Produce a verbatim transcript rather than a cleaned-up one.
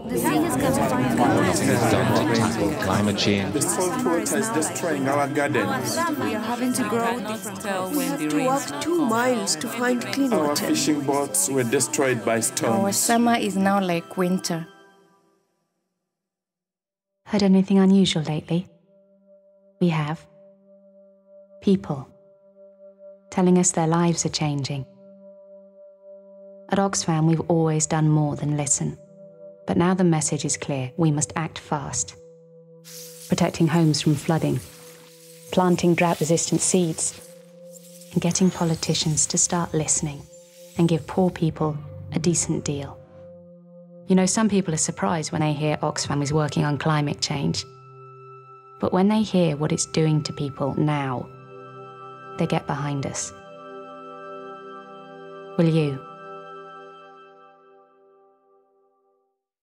The sea has got to find What has done to tackle climate change? The salt water is destroying our gardens. We are having to grow different. We have to walk two miles to find clean Our water. fishing boats were destroyed by storms. Our summer is now like winter. Heard anything unusual lately? We have. People telling us their lives are changing. At Oxfam, we've always done more than listen. But now the message is clear. We must act fast. Protecting homes from flooding, planting drought-resistant seeds, and getting politicians to start listening and give poor people a decent deal. You know, some people are surprised when they hear Oxfam is working on climate change. But when they hear what it's doing to people now, they get behind us. Will you?